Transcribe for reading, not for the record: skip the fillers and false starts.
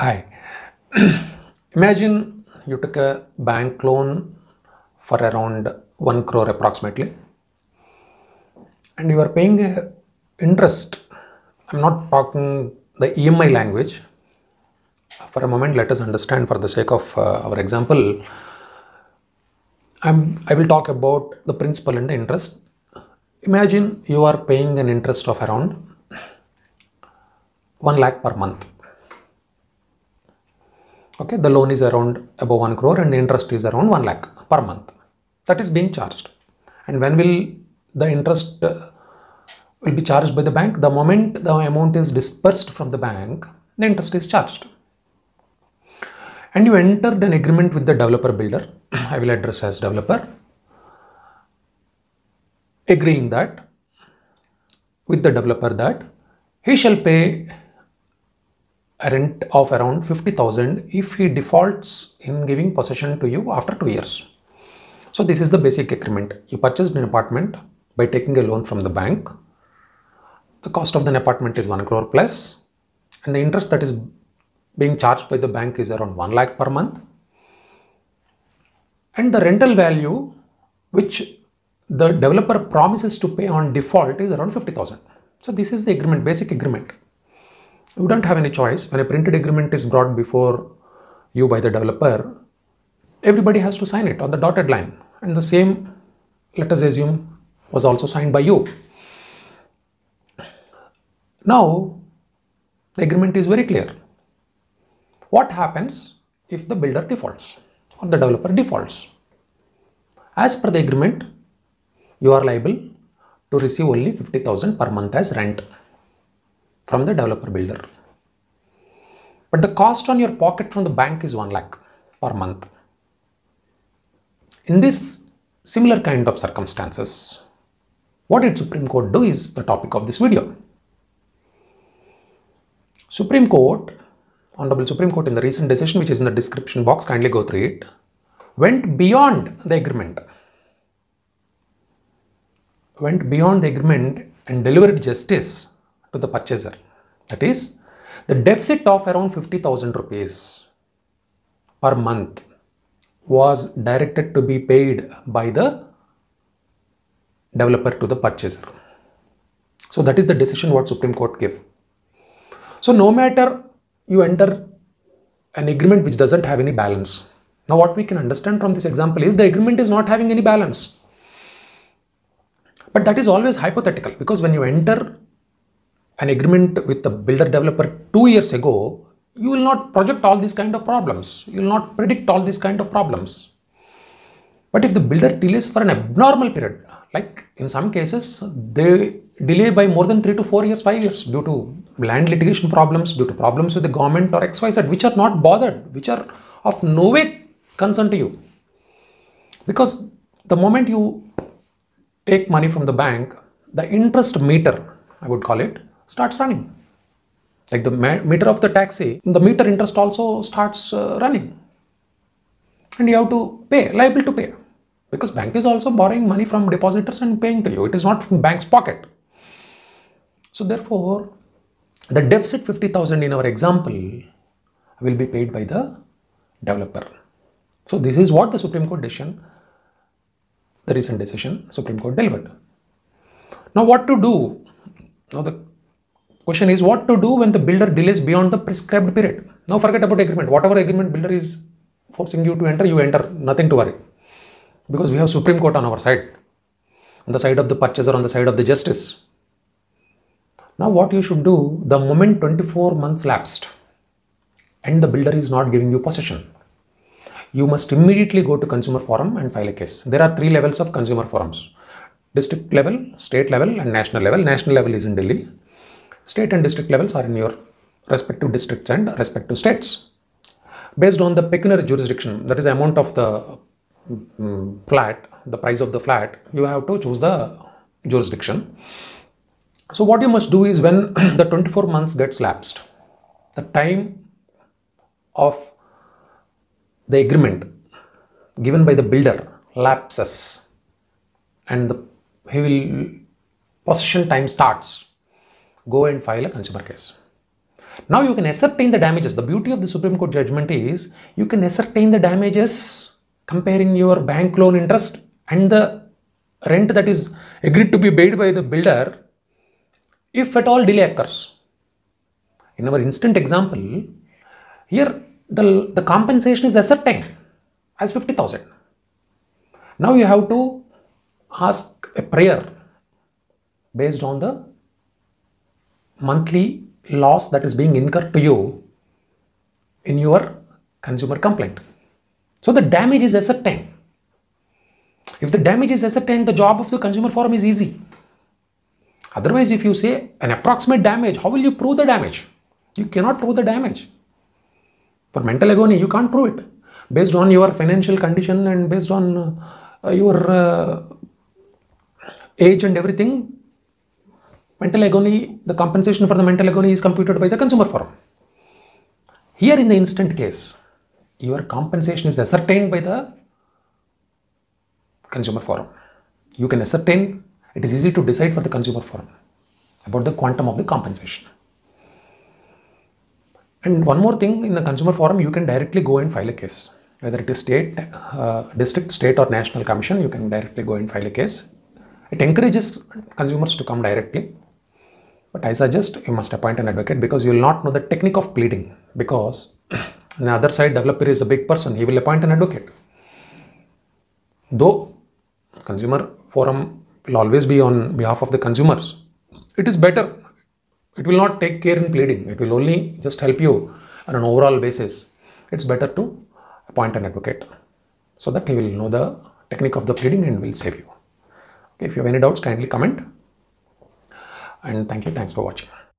Hi. Imagine you took a bank loan for around 1 crore approximately, and you are paying interest. I'm not talking the EMI language. For a moment, let us understand for the sake of our example. I will talk about the principal and the interest. Imagine you are paying an interest of around 1 lakh per month. Okay, the loan is around above 1 crore and the interest is around 1 lakh per month. That is being charged. And when will the interest will be charged by the bank? The moment the amount is disbursed from the bank, the interest is charged. And you entered an agreement with the developer builder. I will address as developer, agreeing that with the developer that he shall pay a rent of around 50,000 if he defaults in giving possession to you after 2 years. So this is the basic agreement. You purchased an apartment by taking a loan from the bank. The cost of the apartment is 1 crore plus, and the interest that is being charged by the bank is around 1 lakh per month. And the rental value which the developer promises to pay on default is around 50,000. So this is the agreement, basic agreement. You don't have any choice. When a printed agreement is brought before you by the developer, everybody has to sign it on the dotted line. And the same, let us assume, was also signed by you. Now, the agreement is very clear. What happens if the builder defaults or the developer defaults? As per the agreement, you are liable to receive only 50,000 per month as rent from the developer builder. But the cost on your pocket from the bank is 1 lakh per month. In this similar kind of circumstances, what did Supreme Court do is the topic of this video. Supreme Court, Honorable Supreme Court in the recent decision, which is in the description box, kindly go through it, went beyond the agreement. And delivered justice to the purchaser. That is, the deficit of around 50,000 rupees per month was directed to be paid by the developer to the purchaser. So that is the decision what Supreme Court gave. So no matter you enter an agreement which doesn't have any balance. Now what we can understand from this example is the agreement is not having any balance. But that is always hypothetical, because when you enter an agreement with the builder developer 2 years ago, you will not project all these kind of problems. You will not predict all these kind of problems. But if the builder delays for an abnormal period, like in some cases, they delay by more than 3 to 4 years, 5 years due to land litigation problems, due to problems with the government or XYZ, which are not bothered, which are of no way concern to you. Because the moment you take money from the bank, the interest meter, I would call it, starts running. Like the meter of the taxi, the meter interest also starts running. And you have to pay, liable to pay. Because bank is also borrowing money from depositors and paying to you. It is not from bank's pocket. So therefore, the deficit 50,000 in our example will be paid by the developer. So this is what the Supreme Court decision, the recent decision, Supreme Court delivered. Now what to do? Now the question is what to do when the builder delays beyond the prescribed period. Now forget about agreement. Whatever agreement builder is forcing you to enter, you enter. Nothing to worry. Because we have Supreme Court on our side. On the side of the purchaser, on the side of the justice. Now what you should do, the moment 24 months lapsed and the builder is not giving you possession, you must immediately go to consumer forum and file a case. There are 3 levels of consumer forums: district level, state level and national level. National level is in Delhi. State and district levels are in your respective districts and respective states. Based on the pecuniary jurisdiction, that is the amount of the flat, the price of the flat, you have to choose the jurisdiction. So what you must do is when the 24 months gets lapsed, the time of the agreement given by the builder lapses and the possession time starts, go and file a consumer case. Now you can ascertain the damages. The beauty of the Supreme Court judgment is you can ascertain the damages comparing your bank loan interest and the rent that is agreed to be paid by the builder if at all delay occurs. In our instant example, here the compensation is ascertained as 50,000. Now you have to ask a prayer based on the monthly loss that is being incurred to you in your consumer complaint. So the damage is ascertained. If the damage is ascertained, the job of the consumer forum is easy. Otherwise, if you say an approximate damage, how will you prove the damage? You cannot prove the damage. For mental agony, you can't prove it. Based on your financial condition and based on your age and everything, mental agony, the compensation for the mental agony is computed by the consumer forum. Here in the instant case, your compensation is ascertained by the consumer forum. You can ascertain, it is easy to decide for the consumer forum about the quantum of the compensation. And one more thing, in the consumer forum, you can directly go and file a case. Whether it is state, district, state or national commission, you can directly go and file a case. It encourages consumers to come directly. But I suggest you must appoint an advocate because you will not know the technique of pleading, because on the other side, developer is a big person. He will appoint an advocate. Though consumer forum will always be on behalf of the consumers, it is better. It will not take care in pleading. It will only just help you on an overall basis. It's better to appoint an advocate so that he will know the technique of the pleading and will save you. Okay, if you have any doubts, kindly comment. And thank you. Thanks for watching.